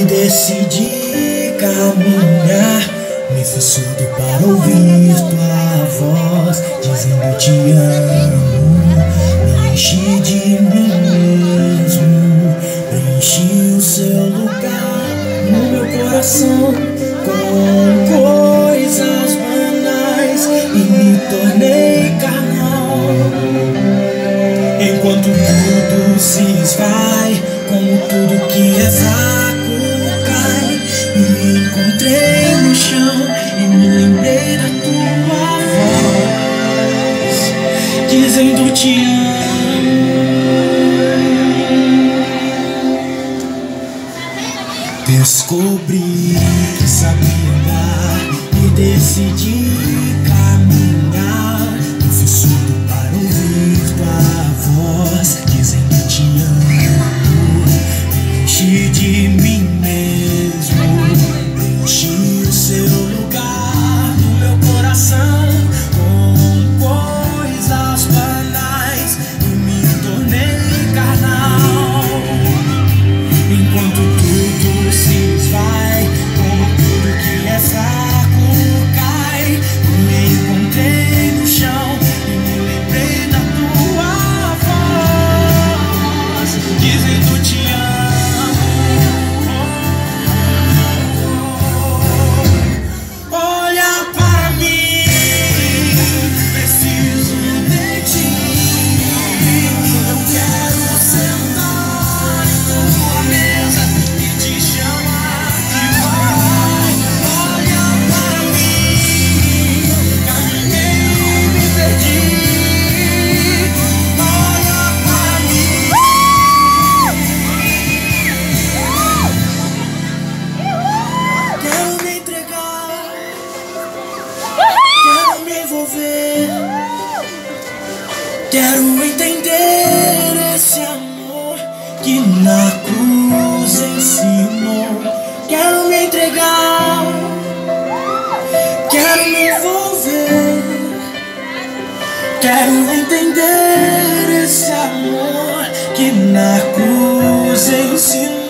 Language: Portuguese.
decidi caminhar, me fiz surdo para ouvir tua voz dizendo eu te amo. Me enchi de mim mesmo, preenchi o seu lugar no meu coração com coisas banais e me tornei carnal. Enquanto tudo se esvai, como tudo que é fraco cai, me encontrei no chão e me lembrei da tua voz dizendo te amo. Descobri que sabia andar e decidi caminhar, me fiz surdo para ouvir tua voz dizendo te amo. Enchi de mim mesmo, enchi o seu lugar no meu coração com coisas banais e me tornei carnal. Enquanto tudo se esvai, como tudo que é fraco cai, me encontrei no chão e me lembrei da tua voz dizendo te amo. Olha para mim, preciso de ti. Eu quero sentar em tua mesa e te chamar de pai. Olha para mim, caminhei e me perdi. Olha para mim. Quero me entregar, quero me envolver, quero entender esse amor que na cruz ensinou. Quero me entregar, quero me envolver, quero entender esse amor que na cruz ensinou.